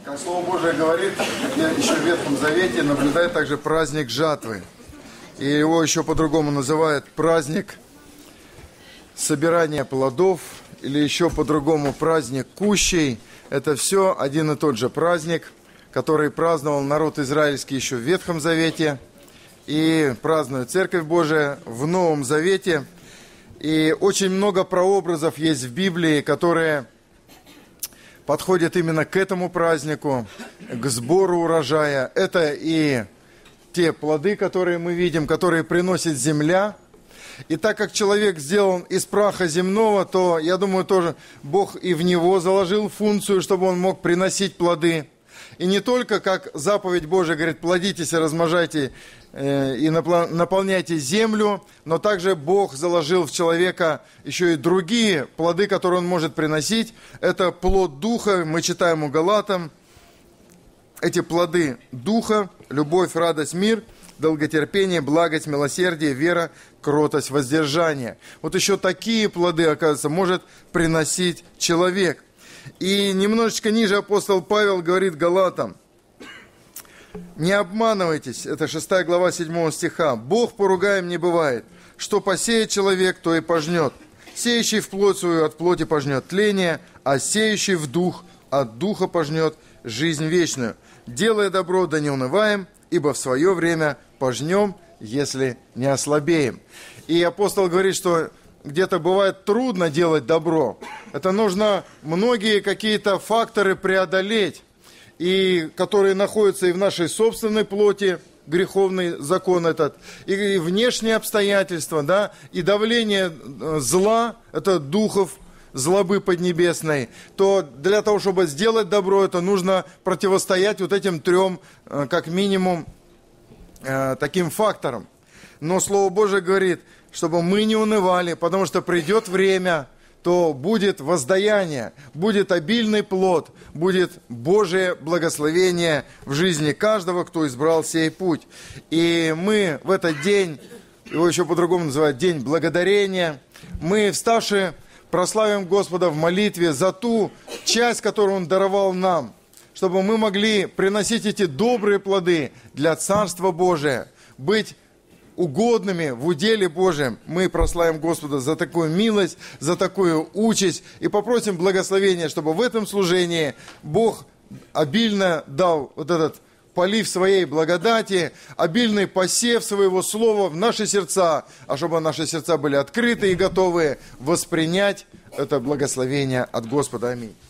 Как Слово Божие говорит, еще в Ветхом Завете наблюдает также праздник жатвы. И его еще по-другому называют праздник собирания плодов, или еще по-другому праздник кущей. Это все один и тот же праздник, который праздновал народ израильский еще в Ветхом Завете, и празднует Церковь Божия в Новом Завете. И очень много прообразов есть в Библии, которые подходят именно к этому празднику, к сбору урожая. Это и те плоды, которые мы видим, которые приносит земля. И так как человек сделан из праха земного, то, я думаю, тоже Бог и в него заложил функцию, чтобы он мог приносить плоды. И не только, как заповедь Божия говорит, плодитесь и размножайте и наполняйте землю, но также Бог заложил в человека еще и другие плоды, которые он может приносить. Это плод Духа, мы читаем у Галатам. Эти плоды Духа: любовь, радость, мир, долготерпение, благость, милосердие, вера, кротость, воздержание. Вот еще такие плоды, оказывается, может приносить человек. И немножечко ниже апостол Павел говорит Галатам: не обманывайтесь, это 6 глава 7 стиха. Бог поругаем не бывает. Что посеет человек, то и пожнет. Сеющий в плоть свою от плоти пожнет тление, а сеющий в дух от духа пожнет жизнь вечную. Делая добро, да не унываем, ибо в свое время пожнем, если не ослабеем. И апостол говорит, что где-то бывает трудно делать добро. Это нужно многие какие-то факторы преодолеть, и которые находятся и в нашей собственной плоти, греховный закон этот, и внешние обстоятельства, да, и давление зла, это духов злобы поднебесной, то для того, чтобы сделать добро, это нужно противостоять вот этим трем, как минимум, таким факторам. Но Слово Божие говорит, чтобы мы не унывали, потому что придет время, то будет воздаяние, будет обильный плод, будет Божие благословение в жизни каждого, кто избрал сей путь. И мы в этот день, его еще по-другому называют День Благодарения, мы, вставши, прославим Господа в молитве за ту часть, которую Он даровал нам, чтобы мы могли приносить эти добрые плоды для Царства Божия, быть угодными в уделе Божьем. Мы прославим Господа за такую милость, за такую участь и попросим благословения, чтобы в этом служении Бог обильно дал вот этот полив своей благодати, обильный посев своего слова в наши сердца, а чтобы наши сердца были открыты и готовы воспринять это благословение от Господа. Аминь.